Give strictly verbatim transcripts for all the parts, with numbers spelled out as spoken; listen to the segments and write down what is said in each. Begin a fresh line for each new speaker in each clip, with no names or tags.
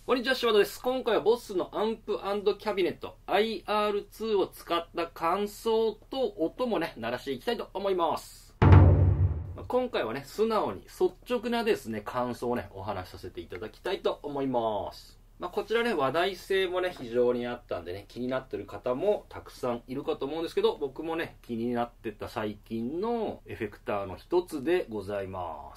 こんにちは、柴田です。今回はボスのアンプ&キャビネット アイアールツー を使った感想と音もね、鳴らしていきたいと思います。今回はね、素直に率直なですね、感想をね、お話しさせていただきたいと思います。まあ、こちらね、話題性もね、非常にあったんでね、気になってる方もたくさんいるかと思うんですけど、僕もね、気になってた最近のエフェクターの一つでございます。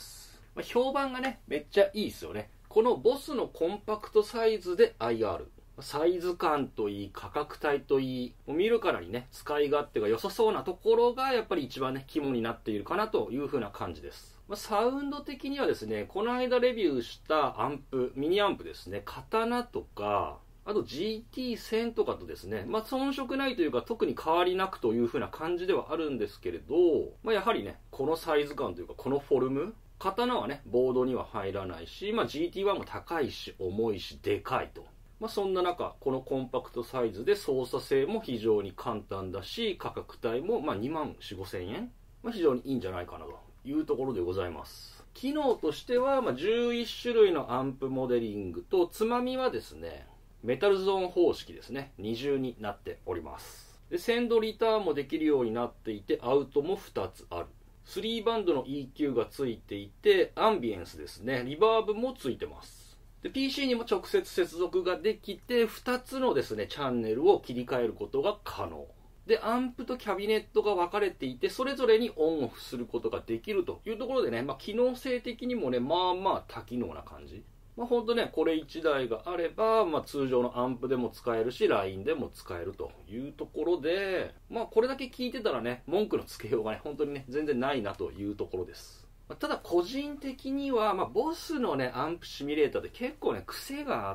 まあ、評判がね、めっちゃいいですよね。このボスのコンパクトサイズで アイアール。サイズ感といい、価格帯といい、もう見るからにね、使い勝手が良さそうなところがやっぱり一番ね、肝になっているかなという風な感じです。まあ、サウンド的にはですね、この間レビューしたアンプ、ミニアンプですね、刀とか、あと ジーティーせん とかとですね、まあ、遜色ないというか特に変わりなくという風な感じではあるんですけれど、まあ、やはりね、このサイズ感というか、このフォルム、刀はね、ボードには入らないし、まあ、ジーティーワン も高いし、重いし、でかいと。まあ、そんな中、このコンパクトサイズで操作性も非常に簡単だし、価格帯もまあにまんよん、ごせんえん、まあ、非常にいいんじゃないかなというところでございます。機能としては、まあ、じゅういち種類のアンプモデリングと、つまみはですね、メタルゾーン方式ですね、二重になっております。で、センドリターンもできるようになっていて、アウトもふたつある。スリーバンドの イーキュー がついていて、アンビエンスですね、リバーブもついてます。で ピーシー にも直接接続ができて、ふたつのですね、チャンネルを切り替えることが可能。で、アンプとキャビネットが分かれていて、それぞれにオンオフすることができるというところでね、まあ、機能性的にもね、まあまあ多機能な感じ。まあ、ほんとね、これいちだいがあれば、まあ、通常のアンプでも使えるし、ライン でも使えるというところで、まあ、これだけ聞いてたらね、文句のつけようがね、本当にね、全然ないなというところです。ただ個人的には、まあ、ボスのね、アンプシミュレーターで結構ね、癖があって、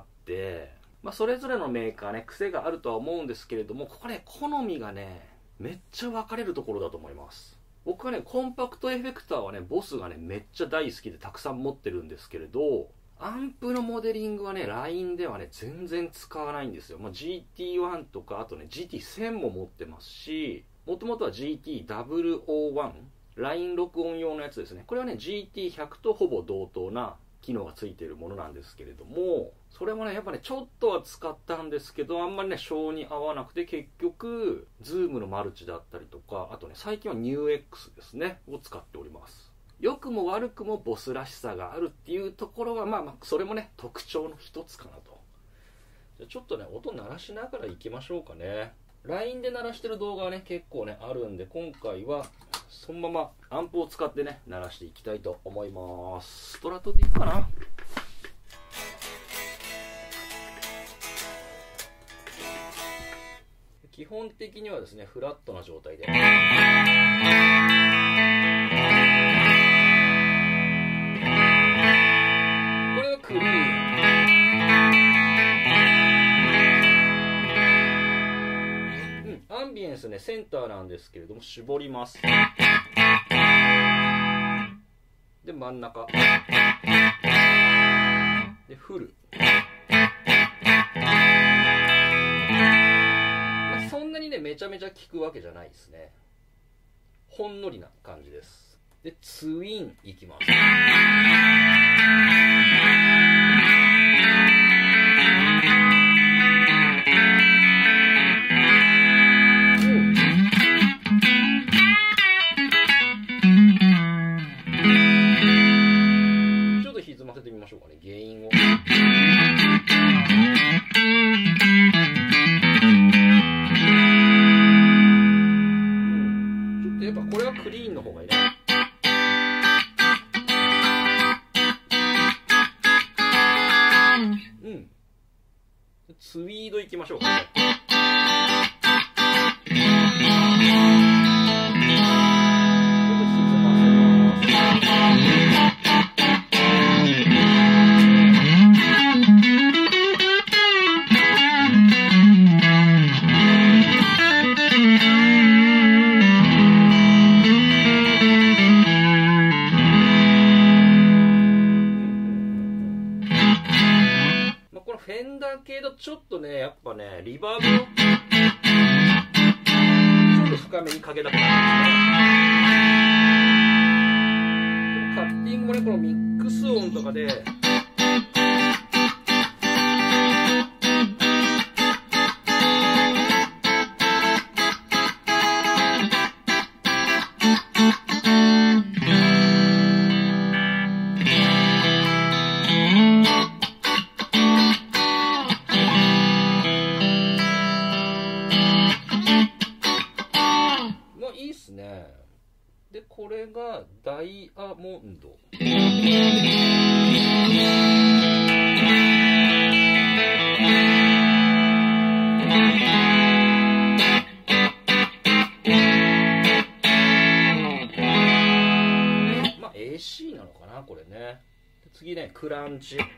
まあ、それぞれのメーカーね、癖があるとは思うんですけれども、ここね、好みがね、めっちゃ分かれるところだと思います。僕はね、コンパクトエフェクターはね、ボスがね、めっちゃ大好きでたくさん持ってるんですけれど、アンプのモデリングはね、ライン ではね、全然使わないんですよ。まあ、ジーティーワン とか、あとね、ジーティーせん も持ってますし、もともとは ジーティーダブルオーワン、ライン 録音用のやつですね。これはね ジーティーひゃく とほぼ同等な機能がついているものなんですけれども、それもねやっぱねちょっとは使ったんですけど、あんまりね性に合わなくて、結局ズームのマルチだったりとか、あとね最近は ニューエックス ですねを使っております。良くも悪くもボスらしさがあるっていうところはまあまあそれもね特徴の一つかなと。じゃあちょっとね音鳴らしながらいきましょうかね。ライン で鳴らしてる動画はね結構ねあるんで、今回はそのままアンプを使ってね鳴らしていきたいと思います。ストラトでいいかな。基本的にはですねフラットな状態で、これがクリーン。アンビエンスね、センターなんですけれども、絞ります。で、真ん中。で、フル。まあ、そんなにね、めちゃめちゃ効くわけじゃないですね。ほんのりな感じです。で、ツインいきます。これはクリーンの方がいいね。うん。ツイードいきましょうかね。フェンダー系だとちょっとね、やっぱね、リバーブをちょっと深めにかけたくなるんですね。カッティングもね、このミックス音とかでーモンド。まあ エーシー なのかなこれね。次ね、クランチ。ちょっと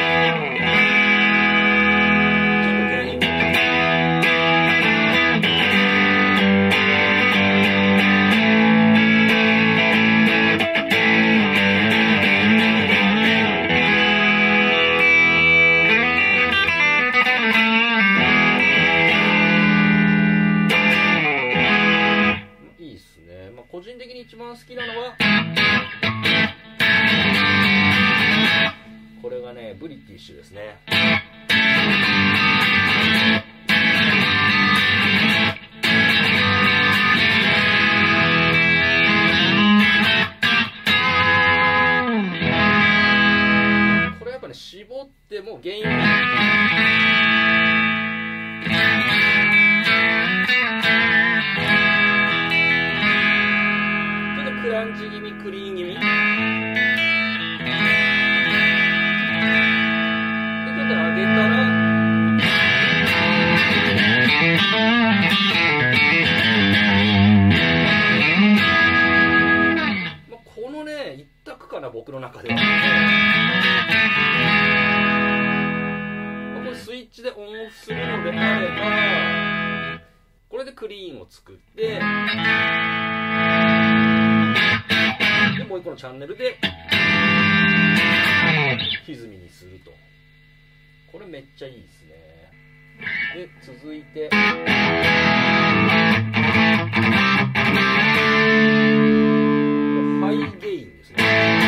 原因個人的に一番好きなのはこれがね、ブリティッシュですね。これやっぱね、絞っても原因クランチ気味、クリーン気味で、ちょっと上げたらまあ、このね一択かな、僕の中では。まあ、これスイッチでオンオフするのであれば、これでクリーンを作ってもう一個のチャンネルで歪みにすると。これめっちゃいいですね。で続いてハイゲインですね。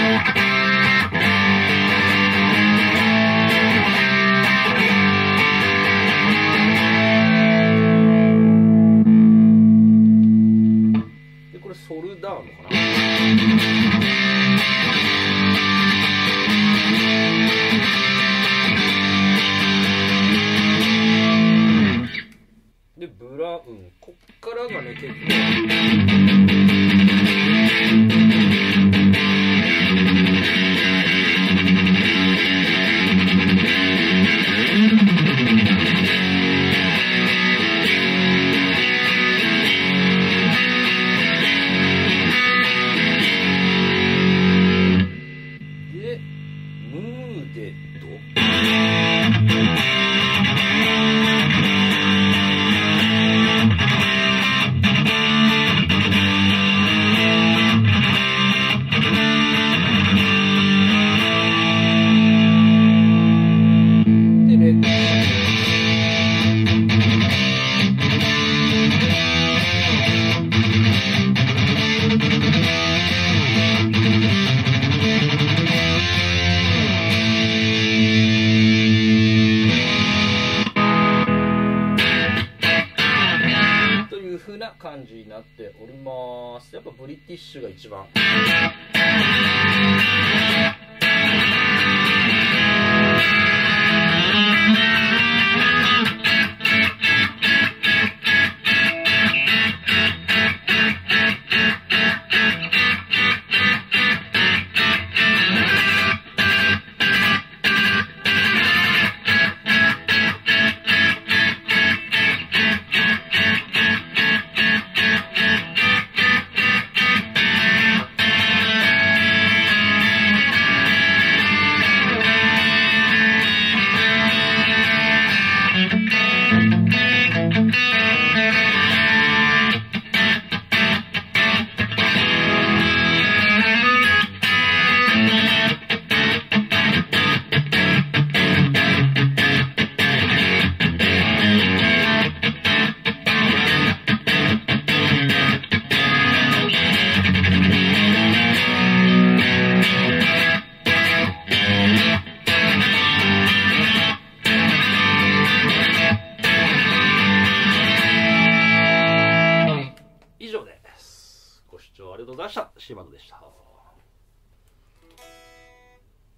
でこれソルダーノかな。でブラウン、こっからがね結構でムーデッド。風な感じになっております。やっぱブリティッシュが一番以上です。ご視聴ありがとうございました。柴野でした。